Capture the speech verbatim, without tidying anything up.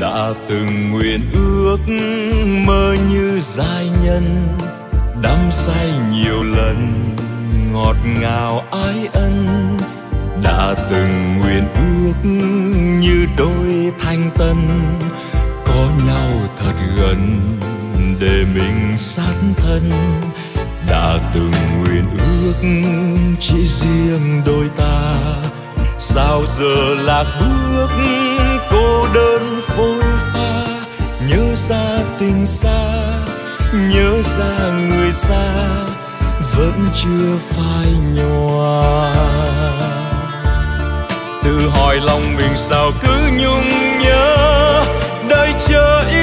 đã từng nguyện ước mơ như giai nhân, đắm say nhiều lần ngọt ngào ái ân, đã từng nguyện ước như đôi thanh tân, có nhau thật gần để mình sát thân, đã từng nguyện ước chỉ riêng đôi ta, sao giờ lạc bước cô đơn phôi pha, nhớ ra tình xa, nhớ ra người xa vẫn chưa phai nhòa. Tự hỏi lòng mình sao cứ nhung nhớ, đời chờ yêu